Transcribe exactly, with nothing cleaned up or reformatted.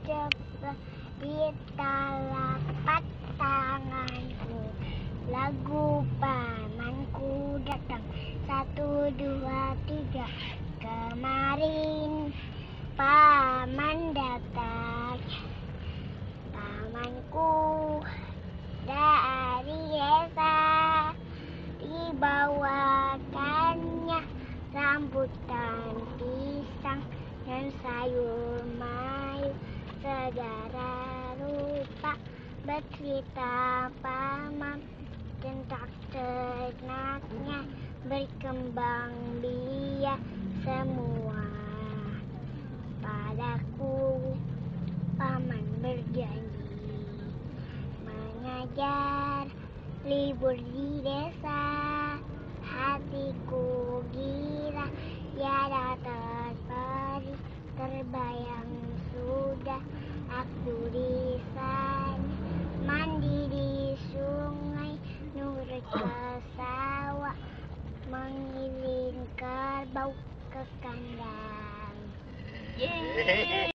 Cepat di telapak tanganku, lagu pamanku datang. Satu, dua, tiga. Kemarin paman datang, pamanku dari desa. Dibawakannya rambutan pisang dan sayur mayur segala rupa. Bercerita paman tentang ternaknya, berkembang biak semua. Padaku paman berjanji mengajar libur di desa. Hatiku gila, tiada terperi, terbayang sudah aku di sana. Mandi di sungai, nurut ke sawah, mengiring kerbau ke kandang. Yeay.